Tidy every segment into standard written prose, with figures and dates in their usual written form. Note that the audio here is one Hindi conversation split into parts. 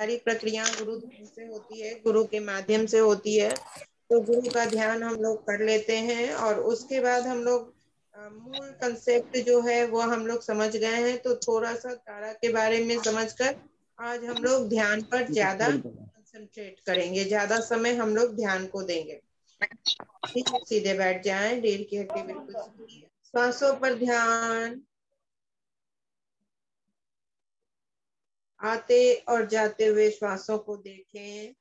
सारी प्रक्रिया गुरु ध्यान से होती है, गुरु के माध्यम से होती है। तो गुरु का ध्यान हम लोग कर लेते हैं और उसके बाद हम लोग मूल कंसेप्ट जो है वो हम लोग समझ गए हैं। तो थोड़ा सा तारा के बारे में समझकर आज हम लोग ध्यान पर ज्यादा कंसंट्रेट करेंगे, ज्यादा समय हम लोग ध्यान को देंगे। सीधे बैठ जाएं, रीढ़ की हड्डी बिल्कुल सीधी है। श्वासों पर ध्यान, आते और जाते हुए श्वासों को देखें।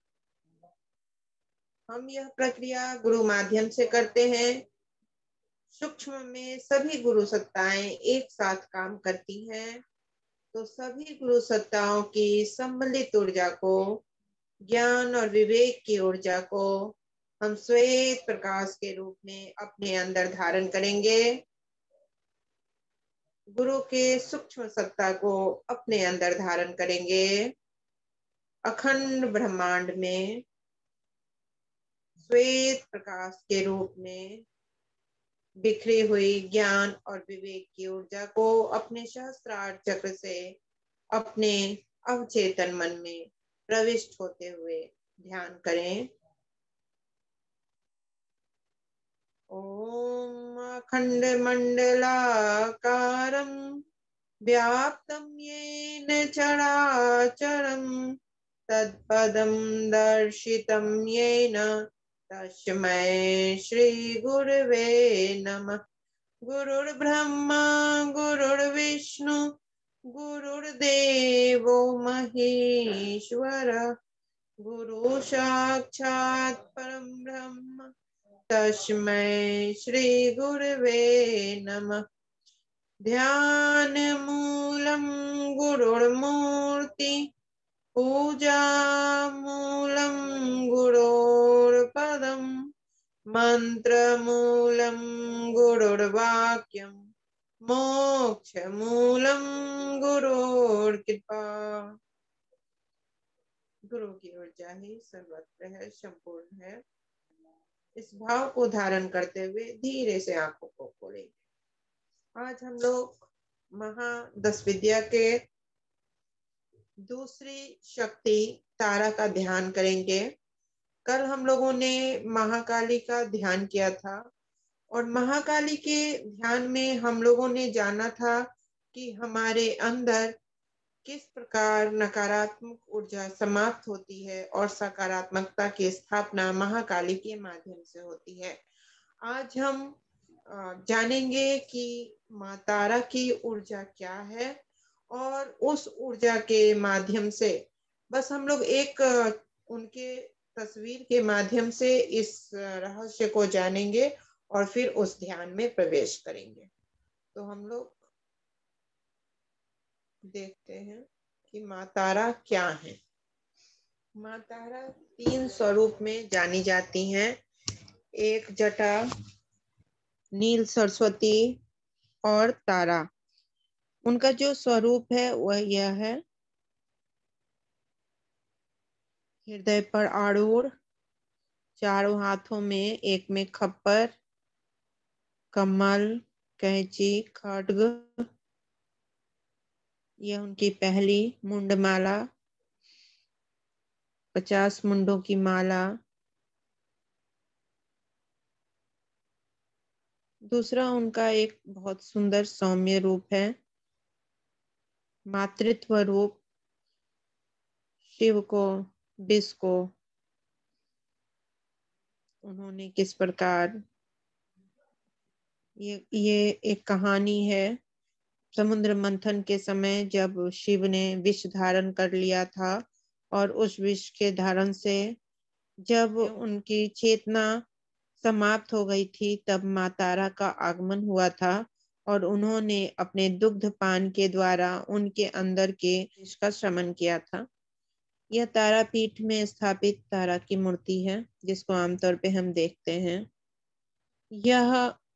हम यह प्रक्रिया गुरु माध्यम से करते हैं। सूक्ष्म में सभी गुरु सत्ताएं एक साथ काम करती हैं, तो सभी गुरु सत्ताओं की सम्मिलित ऊर्जा को, ज्ञान और विवेक की ऊर्जा को हम श्वेत प्रकाश के रूप में अपने अंदर धारण करेंगे। गुरु के सूक्ष्म सत्ता को अपने अंदर धारण करेंगे। अखंड ब्रह्मांड में श्वेत प्रकाश के रूप में बिखरी हुई ज्ञान और विवेक की ऊर्जा को अपने सहस्त्रार चक्र से अपने अवचेतन मन में प्रविष्ट होते हुए ध्यान करें। ओम अखंड मंडलाकारं व्याप्तं येन चराचरं तत्पदं दर्शितं येन तस्मै श्री गुरवे नमः। गुरुर्ब्रह्मा गुरुर्विष्णु गुरुर्देवो महेश्वर, गुरु साक्षात् परं ब्रह्म तस्मै श्री गुरवे नमः। ध्यान मूलं गुरुर्मूर्ति, पूजा मूलं गुरोर्पदं, मंत्र मूलं गुरुर्वाक्यं, मोक्ष मूलं गुरुर्कृपा। गुरु की ऊर्जा ही सर्वत्र है, संपूर्ण है। इस भाव को धारण करते हुए धीरे से आंखों को खोलेंगे। आज हम लोग महादश विद्या के दूसरी शक्ति तारा का ध्यान करेंगे। कल हम लोगों ने महाकाली का ध्यान किया था और महाकाली के ध्यान में हम लोगों ने जाना था कि हमारे अंदर किस प्रकार नकारात्मक ऊर्जा समाप्त होती है और सकारात्मकता की स्थापना महाकाली के माध्यम से होती है। आज हम जानेंगे कि माँ तारा की ऊर्जा क्या है और उस ऊर्जा के माध्यम से बस हम लोग एक उनके तस्वीर के माध्यम से इस रहस्य को जानेंगे और फिर उस ध्यान में प्रवेश करेंगे। तो हम लोग देखते हैं कि माँ तारा क्या है। माँ तारा 3 स्वरूप में जानी जाती हैं। एक जटा, नील सरस्वती और तारा। उनका जो स्वरूप है वह यह है, हृदय पर आरूढ़, चारों हाथों में, एक में खप्पर, कमल, कैंची, खड्ग। यह उनकी पहली मुंडमाला, 50 मुंडों की माला। दूसरा उनका एक बहुत सुंदर सौम्य रूप है, मातृत्व रूप। शिव को, विष को उन्होंने किस प्रकार, ये एक कहानी है। समुद्र मंथन के समय जब शिव ने विष धारण कर लिया था और उस विष के धारण से जब उनकी चेतना समाप्त हो गई थी, तब माँ तारा का आगमन हुआ था और उन्होंने अपने दुग्ध पान के द्वारा उनके अंदर के विष का शमन किया था। यह तारापीठ में स्थापित तारा की मूर्ति है, जिसको आमतौर पे हम देखते हैं। यह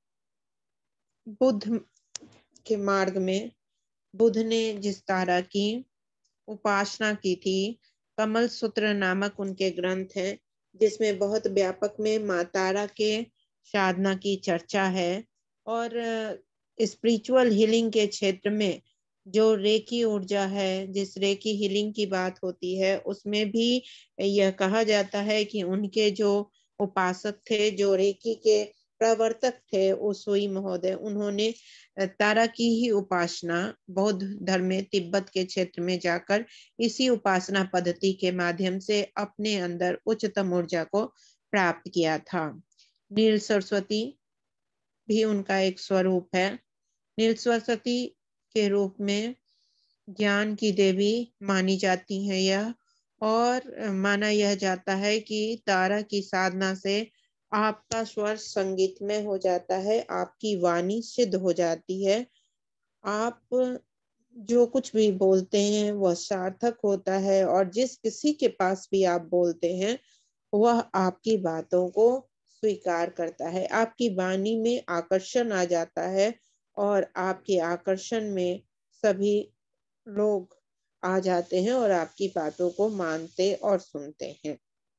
बुद्ध के मार्ग में बुद्ध ने जिस तारा की उपासना की थी, कमल सूत्र नामक उनके ग्रंथ है, जिसमें बहुत व्यापक में माँ तारा के साधना की चर्चा है और स्पिरिचुअल हीलिंग के क्षेत्र में जो रेकी ऊर्जा है, जिस रेकी हीलिंग की बात होती है, उसमें भी यह कहा जाता है कि उनके जो उपासक थे, जो रेकी के प्रवर्तक थे, उसुई महोदय, उन्होंने तारा की ही उपासना बौद्ध धर्म में तिब्बत के क्षेत्र में जाकर इसी उपासना पद्धति के माध्यम से अपने अंदर उच्चतम ऊर्जा को प्राप्त किया था। नील सरस्वती भी उनका एक स्वरूप है। नील सरस्वती के रूप में ज्ञान की देवी मानी जाती है यह, और माना यह जाता है कि तारा की साधना से आपका स्वर संगीतमय हो जाता है, आपकी वाणी सिद्ध हो जाती है, आप जो कुछ भी बोलते हैं वह सार्थक होता है, और जिस किसी के पास भी आप बोलते हैं वह आपकी बातों को स्वीकार करता है, आपकी वाणी में आकर्षण आ जाता है, और आपके आकर्षण में सभी लोग आ जाते हैं और आपकी बातों को मानते और सुनते हैं।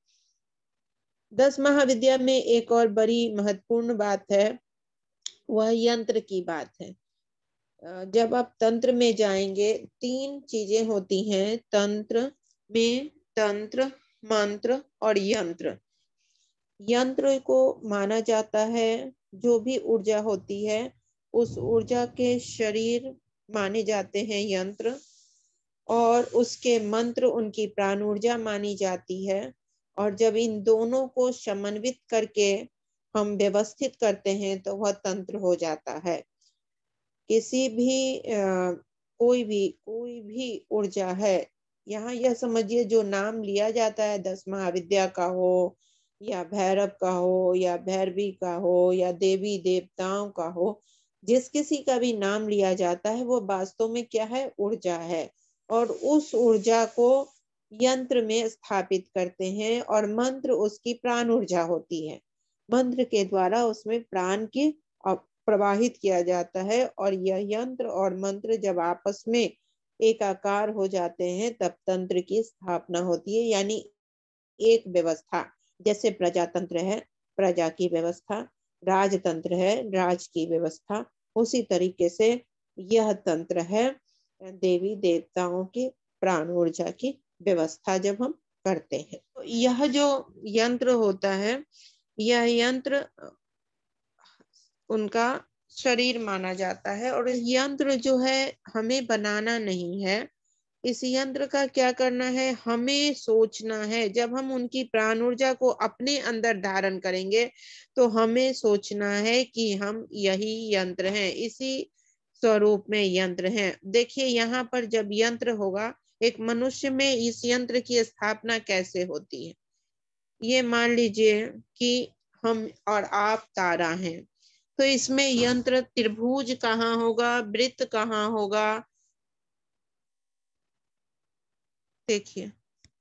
10 महाविद्या में एक और बड़ी महत्वपूर्ण बात है, वह यंत्र की बात है। जब आप तंत्र में जाएंगे, 3 चीजें होती हैं तंत्र में, तंत्र, मंत्र और यंत्र। यंत्र को माना जाता है, जो भी ऊर्जा होती है उस ऊर्जा के शरीर माने जाते हैं यंत्र, और उसके मंत्र उनकी प्राण ऊर्जा मानी जाती है। और जब इन दोनों को समन्वित करके हम व्यवस्थित करते हैं तो वह तंत्र हो जाता है। किसी भी कोई भी ऊर्जा है, यहाँ यह समझिए जो नाम लिया जाता है 10 महाविद्या का हो, या भैरव का हो, या भैरवी का हो, या देवी देवताओं का हो, जिस किसी का भी नाम लिया जाता है वो वास्तव में क्या है, ऊर्जा है। और उस ऊर्जा को यंत्र में स्थापित करते हैं, और मंत्र उसकी प्राण ऊर्जा होती है। मंत्र के द्वारा उसमें प्राण की प्रवाहित किया जाता है, और यह यंत्र और मंत्र जब आपस में एकाकार हो जाते हैं तब तंत्र की स्थापना होती है, यानी एक व्यवस्था। जैसे प्रजातंत्र है, प्रजा की व्यवस्था, राजतंत्र है, राज की व्यवस्था, उसी तरीके से यह तंत्र है देवी देवताओं की प्राण ऊर्जा की व्यवस्था जब हम करते हैं। तो यह जो यंत्र होता है, यह यंत्र उनका शरीर माना जाता है, और यंत्र जो है हमें बनाना नहीं है। इस यंत्र का क्या करना है, हमें सोचना है। जब हम उनकी प्राण ऊर्जा को अपने अंदर धारण करेंगे तो हमें सोचना है कि हम यही यंत्र हैं, इसी स्वरूप में यंत्र हैं। देखिए यहाँ पर जब यंत्र होगा, एक मनुष्य में इस यंत्र की स्थापना कैसे होती है। ये मान लीजिए कि हम और आप तारा हैं, तो इसमें यंत्र त्रिभुज कहाँ होगा, वृत्त कहाँ होगा, देखिए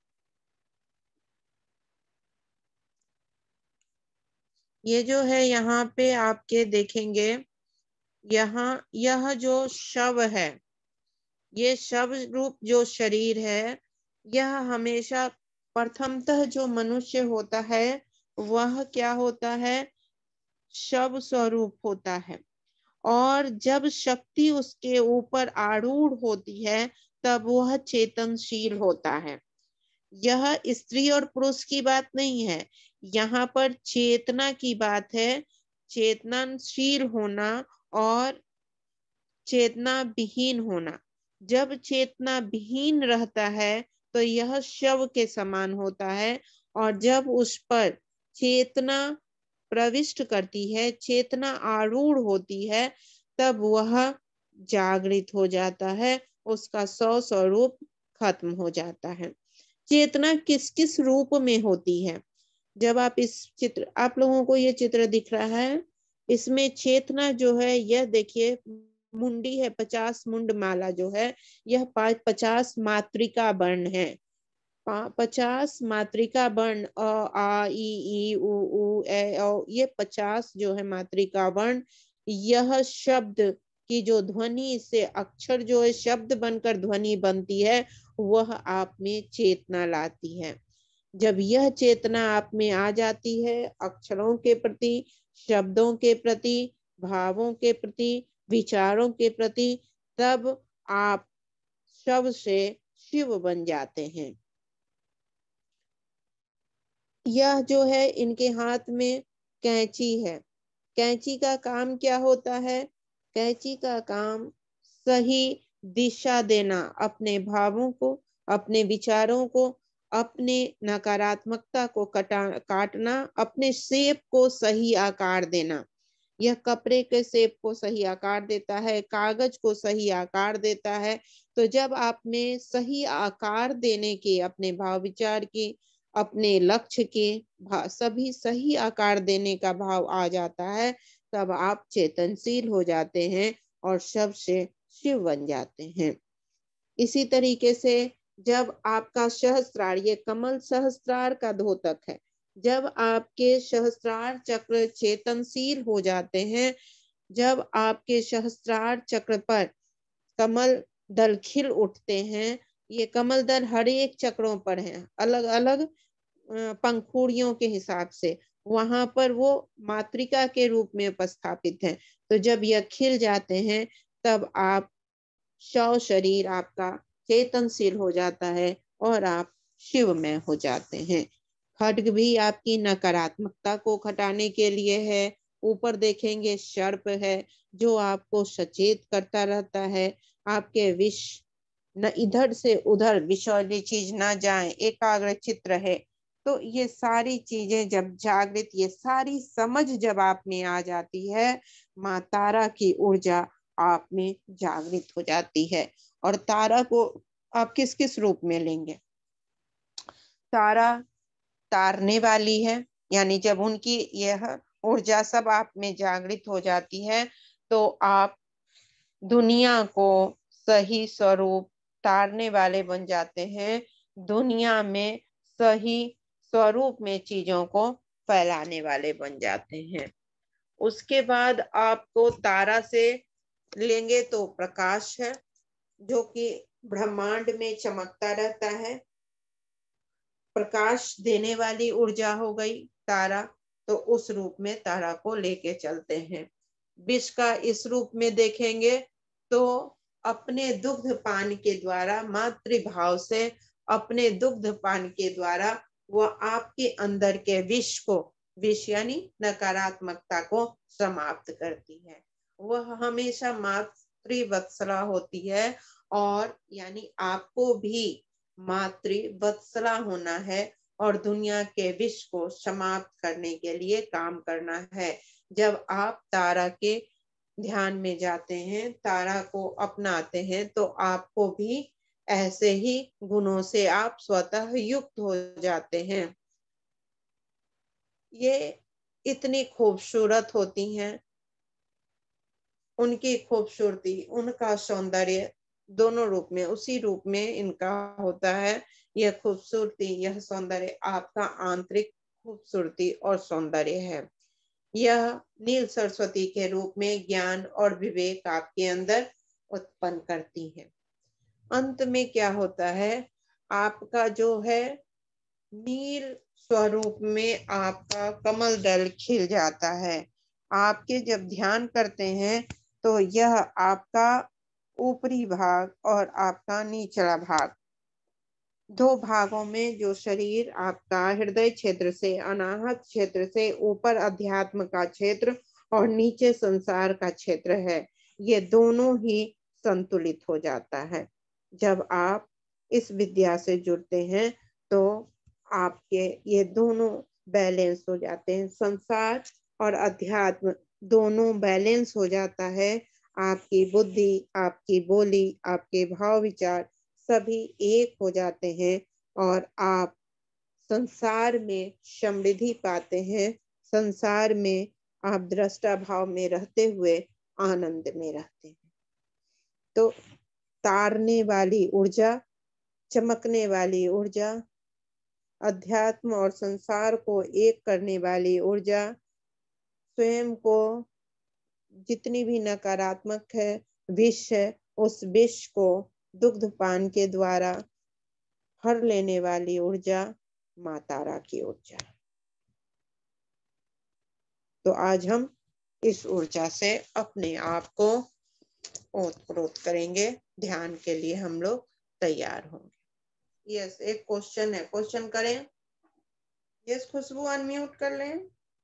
ये जो है यहाँ पे आपके देखेंगे, यहाँ यह जो शव है, ये शव रूप जो शरीर है, यह हमेशा प्रथमतः जो मनुष्य होता है वह क्या होता है, शव स्वरूप होता है। और जब शक्ति उसके ऊपर आरूढ़ होती है तब वह चेतनशील होता है। यह स्त्री और पुरुष की बात नहीं है, यहाँ पर चेतना की बात है। चेतनशील होना और चेतना विहीन होना। जब चेतना विहीन रहता है तो यह शव के समान होता है, और जब उस पर चेतना प्रविष्ट करती है, चेतना आरूढ़ होती है, तब वह जागृत हो जाता है, उसका स्वरूप खत्म हो जाता है। चेतना किस किस रूप में होती है, जब आप इस चित्र, आप लोगों को ये चित्र दिख रहा है, इसमें चेतना जो है, यह देखिए मुंडी है, 50 मुंड माला जो है, यह 50 मात्रिका वर्ण है। 50 मात्रिका वर्ण, अ आ इ ई उ ऊ ए औ, ये 50 जो है मात्रिका वर्ण, यह शब्द की जो ध्वनि से अक्षर जो है शब्द बनकर ध्वनि बनती है, वह आप में चेतना लाती है। जब यह चेतना आप में आ जाती है, अक्षरों के प्रति, शब्दों के प्रति, भावों के प्रति, विचारों के प्रति, तब आप शव से शिव बन जाते हैं। यह जो है इनके हाथ में कैंची है। कैंची का काम क्या होता है? कैंची का काम सही दिशा देना, अपने भावों को, अपने विचारों को, अपने नकारात्मकता को काटना, अपने शेप को सही आकार देना। यह कपड़े के शेप को सही आकार देता है, कागज को सही आकार देता है। तो जब आप में सही आकार देने के, अपने भाव विचार के, अपने लक्ष्य के सभी सही आकार देने का भाव आ जाता है, तब आप चेतनशील हो जाते हैं और शव से शिव बन जाते हैं। इसी तरीके से जब आपका सहस्त्रार, ये कमल सहस्त्रार का द्योतक है, जब आपके सहस्त्रार चक्र चेतनशील हो जाते हैं, जब आपके सहस्त्रार चक्र पर कमल दल खिल उठते हैं, ये कमल दल हर एक चक्रों पर हैं, अलग अलग पंखुड़ियों के हिसाब से, वहां पर वो मातृका के रूप में उपस्थापित हैं। तो जब यह खिल जाते हैं, तब आप शव शरीर आपका चेतनशील हो जाता है और आप शिवमय हो जाते हैं। खड्ग भी आपकी नकारात्मकता को घटाने के लिए है। ऊपर देखेंगे सर्प है, जो आपको सचेत करता रहता है। आपके विष न इधर से उधर विषैली चीज ना जाए, एकाग्र चित्त रहे। तो ये सारी चीजें जब जागृत, ये सारी समझ जब आप में आ जाती है, माँ तारा की ऊर्जा आप में जागृत हो जाती है। और तारा को आप किस किस रूप में लेंगे? तारा तारने वाली है, यानी जब उनकी यह ऊर्जा सब आप में जागृत हो जाती है, तो आप दुनिया को सही स्वरूप तारने वाले बन जाते हैं। दुनिया में सही स्वरूप में चीजों को फैलाने वाले बन जाते हैं। उसके बाद आपको तारा से लेंगे तो प्रकाश है, जो कि ब्रह्मांड में चमकता रहता है। प्रकाश देने वाली ऊर्जा हो गई तारा, तो उस रूप में तारा को लेके चलते हैं। विष का इस रूप में देखेंगे तो अपने दुग्ध पान के द्वारा, मातृभाव से अपने दुग्ध पान के द्वारा वह आपके अंदर के विष को, विष यानी नकारात्मकता को समाप्त करती है। वह हमेशा मातृवत्सला होती है, और यानी आपको भी मातृवत्सला होना है और दुनिया के विष को समाप्त करने के लिए काम करना है। जब आप तारा के ध्यान में जाते हैं, तारा को अपनाते हैं, तो आपको भी ऐसे ही गुणों से आप स्वतः युक्त हो जाते हैं। ये इतनी खूबसूरत होती हैं, उनकी खूबसूरती, उनका सौंदर्य दोनों रूप में, उसी रूप में इनका होता है। यह खूबसूरती, यह सौंदर्य आपका आंतरिक खूबसूरती और सौंदर्य है। यह नील सरस्वती के रूप में ज्ञान और विवेक आपके अंदर उत्पन्न करती है। अंत में क्या होता है? आपका जो है नील स्वरूप में आपका कमल दल खिल जाता है। आपके जब ध्यान करते हैं, तो यह आपका ऊपरी भाग और आपका निचला भाग, दो भागों में जो शरीर आपका हृदय क्षेत्र से, अनाहत क्षेत्र से ऊपर अध्यात्म का क्षेत्र और नीचे संसार का क्षेत्र है, ये दोनों ही संतुलित हो जाता है। जब आप इस विद्या से जुड़ते हैं, तो आपके ये दोनों बैलेंस हो जाते हैं। संसार और अध्यात्म दोनों बैलेंस हो जाता है। आपकी बुद्धि, आपकी बोली, आपके भाव विचार सभी एक हो जाते हैं, और आप संसार में समृद्धि पाते हैं। संसार में आप दृष्टा भाव में रहते हुए आनंद में रहते हैं। तो तारने वाली ऊर्जा, चमकने वाली ऊर्जा, अध्यात्म और संसार को एक करने वाली ऊर्जा, स्वयं को जितनी भी नकारात्मक है, विष है, उस विष को दुग्धपान के द्वारा हर लेने वाली ऊर्जा, माँ तारा की ऊर्जा। तो आज हम इस ऊर्जा से अपने आप को ओतप्रोत करेंगे। ध्यान के लिए हम लोग तैयार होंगे। यस, एक क्वेश्चन है, क्वेश्चन करें। यस खुशबू, अनम्यूट कर लें।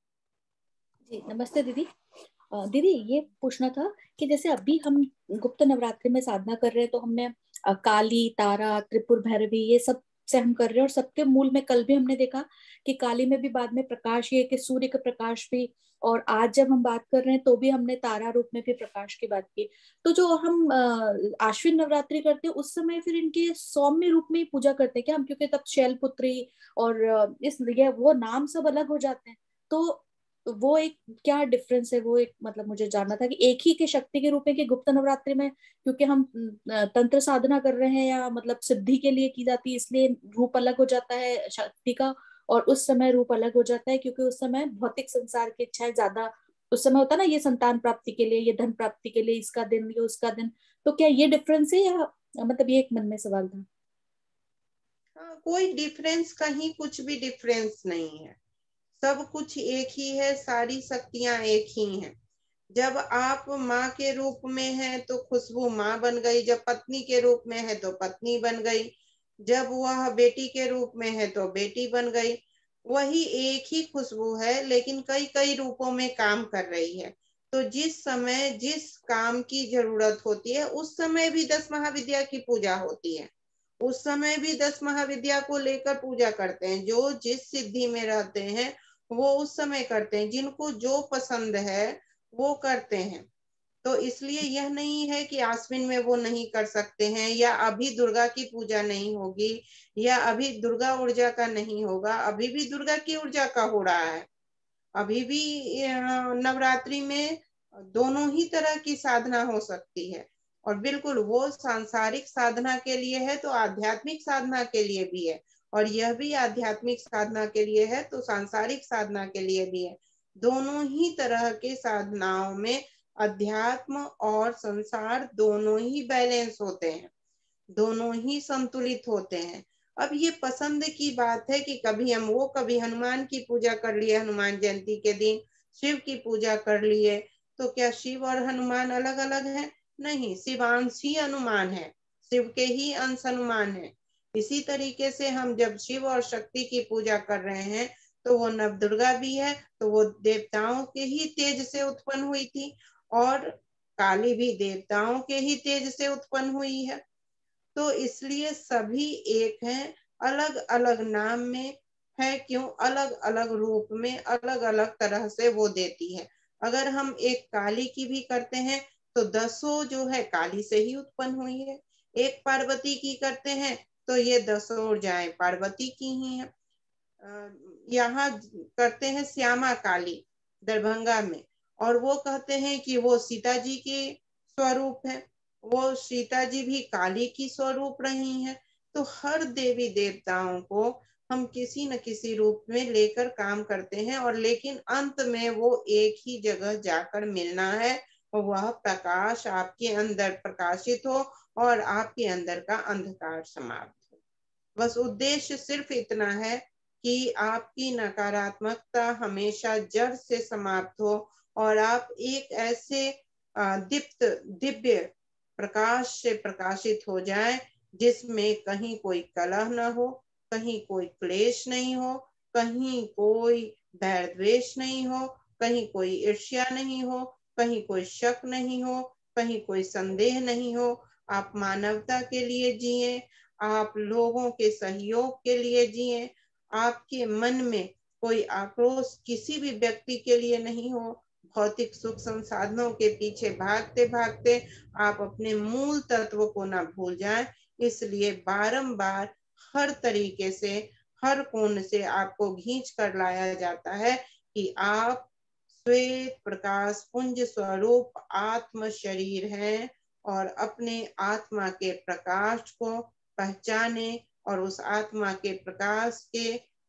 जी नमस्ते दीदी। दीदी ये पूछना था कि जैसे अभी हम गुप्त नवरात्रि में साधना कर रहे हैं, तो हमने काली, तारा, त्रिपुर भैरवी, ये सब से हम कर रहे हैं, और सबके मूल में कल भी हमने देखा कि काली में भी बाद में प्रकाश, ये कि सूर्य का प्रकाश भी, और आज जब हम बात कर रहे हैं तो भी हमने तारा रूप में भी प्रकाश की बात की। तो जो हम आश्विन नवरात्रि करते हैं उस समय फिर इनके सौम्य रूप में ही पूजा करते हैं क्या हम? क्योंकि तब शैलपुत्री और इस ये वो नाम सब अलग हो जाते हैं। तो वो एक क्या डिफरेंस है, वो एक मतलब मुझे जानना था कि एक ही के शक्ति के रूप में कि गुप्त नवरात्रि में क्योंकि हम तंत्र साधना कर रहे हैं, या मतलब सिद्धि के लिए की जाती है इसलिए रूप अलग हो जाता है शक्ति का, और उस समय रूप अलग हो जाता है क्योंकि उस समय भौतिक संसार की इच्छाएं ज्यादा उस समय होता है ना, ये संतान प्राप्ति के लिए, ये धन प्राप्ति के लिए, इसका दिन, ये उसका दिन। तो क्या ये डिफरेंस है, या मतलब ये एक मन में सवाल था। हाँ, कोई डिफरेंस, कहीं कुछ भी डिफरेंस नहीं है। सब कुछ एक ही है, सारी शक्तियां एक ही हैं। जब आप माँ के रूप में हैं तो खुशबू माँ बन गई, जब पत्नी के रूप में है तो पत्नी बन गई, जब वह बेटी के रूप में है तो बेटी बन गई। वही एक ही खुशबू है, लेकिन कई कई रूपों में काम कर रही है। तो जिस समय जिस काम की जरूरत होती है उस समय भी 10 महाविद्या की पूजा होती है। उस समय भी 10 महाविद्या को लेकर पूजा करते हैं। जो जिस सिद्धि में रहते हैं वो उस समय करते हैं, जिनको जो पसंद है वो करते हैं। तो इसलिए यह नहीं है कि आश्विन में वो नहीं कर सकते हैं, या अभी दुर्गा की पूजा नहीं होगी, या अभी दुर्गा ऊर्जा का नहीं होगा। अभी भी दुर्गा की ऊर्जा का हो रहा है। अभी भी नवरात्रि में दोनों ही तरह की साधना हो सकती है। और बिल्कुल वो सांसारिक साधना के लिए है तो आध्यात्मिक साधना के लिए भी है, और यह भी आध्यात्मिक साधना के लिए है तो सांसारिक साधना के लिए भी है। दोनों ही तरह के साधनाओं में अध्यात्म और संसार दोनों ही बैलेंस होते हैं, दोनों ही संतुलित होते हैं। अब ये पसंद की बात है कि कभी हम वो, कभी हनुमान की पूजा कर लिए, हनुमान जयंती के दिन शिव की पूजा कर लिए। तो क्या शिव और हनुमान अलग अलग हैं? नहीं, शिवांश ही हनुमान है, शिव के ही अंश हनुमान है। इसी तरीके से हम जब शिव और शक्ति की पूजा कर रहे हैं तो वो नवदुर्गा भी है, तो वो देवताओं के ही तेज से उत्पन्न हुई थी, और काली भी देवताओं के ही तेज से उत्पन्न हुई है। तो इसलिए सभी एक हैं, अलग अलग नाम में है। क्यों? अलग अलग रूप में, अलग अलग तरह से वो देती है। अगर हम एक काली की भी करते हैं तो 10 जो है काली से ही उत्पन्न हुई है। एक पार्वती की करते हैं तो ये 10 ऊर्जाएं पार्वती की ही है। यहाँ करते हैं श्यामा काली दरभंगा में, और वो कहते हैं कि वो सीता जी के स्वरूप है। वो सीता जी भी काली की स्वरूप रही हैं। तो हर देवी देवताओं को हम किसी न किसी रूप में लेकर काम करते हैं, और लेकिन अंत में वो एक ही जगह जाकर मिलना है। वह प्रकाश आपके अंदर प्रकाशित हो और आपके अंदर का अंधकार समाप्त हो। बस उद्देश्य सिर्फ इतना है कि आपकी नकारात्मकता हमेशा जड़ से समाप्त हो, और आप एक ऐसे दीप्त दिव्य प्रकाश से प्रकाशित हो जाए जिसमें कहीं कोई कलह न हो, कहीं कोई क्लेश नहीं हो, कहीं कोई बैर द्वेष नहीं हो, कहीं कोई ईर्ष्या नहीं हो, कहीं कोई शक नहीं हो, कहीं कोई संदेह नहीं हो। आप मानवता के लिए जिए, आप लोगों के सहयोग के लिए जिए। आपके मन में कोई आक्रोश किसी भी व्यक्ति के लिए नहीं हो। भौतिक सुख संसाधनों के पीछे भागते भागते आप अपने मूल तत्व को ना भूल जाएं। इसलिए बारंबार हर तरीके से, हर कोण से आपको खींच कर लाया जाता है कि आप श्वेत प्रकाश पुंज स्वरूप आत्म शरीर हैं, और अपने आत्मा के प्रकाश को पहचाने, और उस आत्मा के प्रकाश के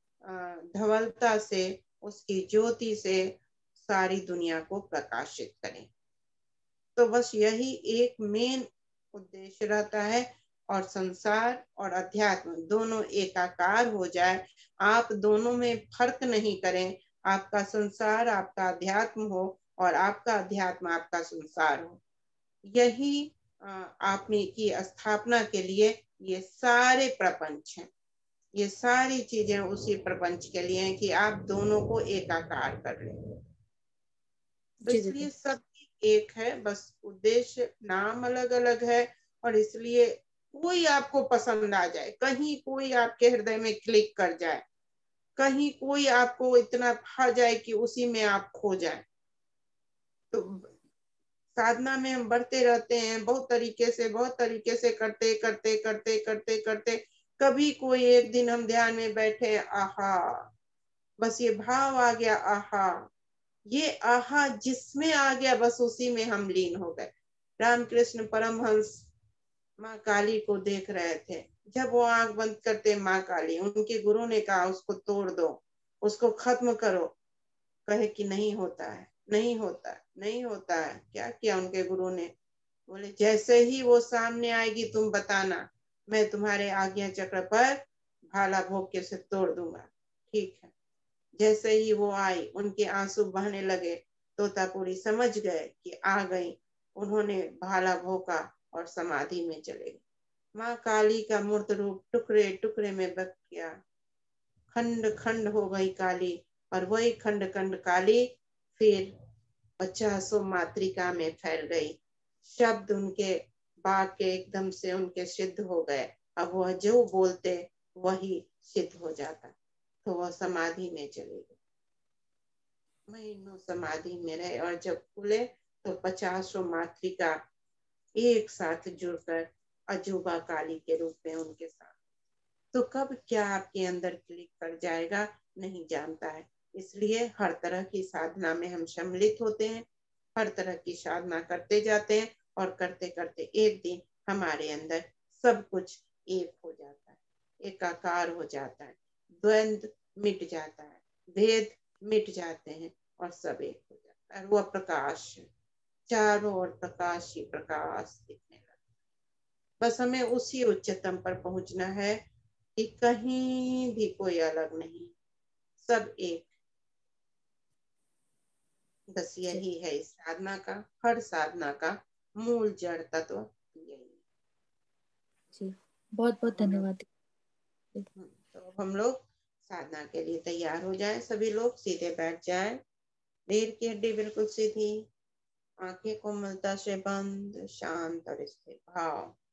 धवलता से, उसकी ज्योति से सारी दुनिया को प्रकाशित करें। तो बस यही एक मेन उद्देश्य रहता है, और संसार और अध्यात्म दोनों एकाकार हो जाए। आप दोनों में फर्क नहीं करें। आपका संसार आपका अध्यात्म हो, और आपका अध्यात्म आपका संसार हो। यही आप में की स्थापना के लिए ये सारे प्रपंच हैं। ये सारी चीजें उसी प्रपंच के लिए हैं कि आप दोनों को एकाकार कर लें। तो जी इसलिए दीदी। सब एक है, बस उद्देश्य नाम अलग अलग है। और इसलिए कोई आपको पसंद आ जाए, कहीं कोई आपके हृदय में क्लिक कर जाए, कहीं कोई आपको इतना भा जाए कि उसी में आप खो जाए। तो साधना में हम बढ़ते रहते हैं, बहुत तरीके से करते करते करते करते करते कभी कोई एक दिन हम ध्यान में बैठे, आहा, बस ये भाव आ गया, आहा, ये आहा जिसमें आ गया बस उसी में हम लीन हो गए। रामकृष्ण परमहंस माँ काली को देख रहे थे। जब वो आंख बंद करते, माँ काली, उनके गुरु ने कहा उसको तोड़ दो, उसको खत्म करो। कहे कि नहीं होता है, नहीं होता है, नहीं होता है। क्या किया उनके गुरु ने? बोले जैसे ही वो सामने आएगी तुम बताना, मैं तुम्हारे आज्ञा चक्र पर भाला भोग के से तोड़ दूंगा। ठीक है। जैसे ही वो आई, उनके आंसू बहने लगे। तोतापुरी समझ गए कि आ गई। उन्होंने भाला भोंका और समाधि में चले गए। माँ काली का मूर्त रूप टुकड़े टुकड़े में बच गया, खंड खंड हो गई काली। और वही खंड खंड काली फिर 50 मातृका में फैल गई। शब्द उनके बाग के एकदम से उनके सिद्ध हो गए। अब वह जो बोलते वही सिद्ध हो जाता। तो वह समाधि में चले गए। महीनों समाधि में रहे और जब खुले तो 50 मातृका एक साथ जुड़कर अजूबा काली के रूप में उनके साथ। तो कब क्या आपके अंदर क्लिक कर जाएगा नहीं जानता है। इसलिए हर तरह की साधना में हम सम्मिलित होते हैं, हर तरह की साधना करते जाते हैं और करते करते एक दिन हमारे अंदर सब कुछ एक हो जाता है, एकाकार हो जाता है, द्वंद्व मिट जाता है, भेद मिट जाते हैं और सब एक हो जाता है। वह प्रकाश, चारों ओर प्रकाश ही प्रकाश दिखने लगता है। बस हमें उसी उच्चतम पर पहुंचना है कि कहीं भी कोई अलग नहीं, सब एक। बस जी यही है इस साधना का, हर साधना का मूल जड़ तत्व यही है। जी, बहुत तो बहुत हम लोग धन्यवाद दीदी। तो अब हम लोग साधना के लिए तैयार हो जाएं। सभी लोग सीधे बैठ जाएं, रीढ़ की हड्डी बिल्कुल सीधी, आंखें कोमलता से बंद, शांत और स्थिर भाव।